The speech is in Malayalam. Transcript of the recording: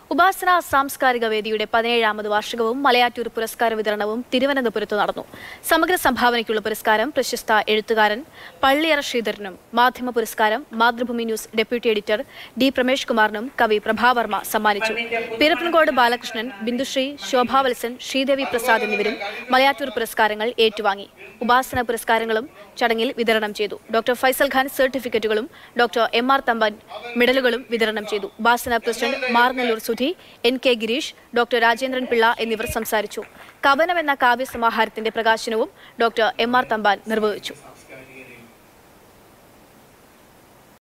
ഉപാസന സാംസ്കാരിക വേദിയുടെ 17ാമത് വാർഷികവും മലയാറ്റൂർ പുരസ്കാര വിതരണവും തിരുവനന്തപുരത്ത് നടന്നു. സമഗ്ര സംഭാവനയ്ക്കുള്ള പുരസ്കാരം പ്രശസ്ത എഴുത്തുകാരൻ പള്ളിയറ ശ്രീധരനും, മാധ്യമ പുരസ്കാരം Mathrubhumi news deputy editor D Pramesh കുമാറിനും കവി പ്രഭാവർമ്മ സമ്മാനിച്ചു. പീരപ്പൻകോട് ബാലകൃഷ്ണൻ, ബിന്ദുശ്രീ, ശോഭാവത്സൻ, ശ്രീദേവി പ്രസാദ് എന്നിവരും മലയാറ്റൂർ പുരസ്കാരങ്ങൾ ഏറ്റുവാങ്ങി. ഉപാസന പുരസ്കാരങ്ങളും ചടങ്ങിൽ വിതരണം ചെയ്തു. ഡോക്ടർ ഫൈസൽ ഖാൻ സർട്ടിഫിക്കറ്റുകളും ഡോക്ടർ എം.ആർ. തമ്പാൻ മെഡലുകളും വിതരണം ചെയ്തു. Upasana president Marnalloor Sudhi, N.K. Girish, doctor Rajendran Pillai എന്നിവർ സംസാരിച്ചു. കവനം എന്ന കാവ്യസമാഹാരത്തിന്റെ പ്രകാശനവും ഡോക്ടർ എം.ആർ. തമ്പാൻ നിർവഹിച്ചു.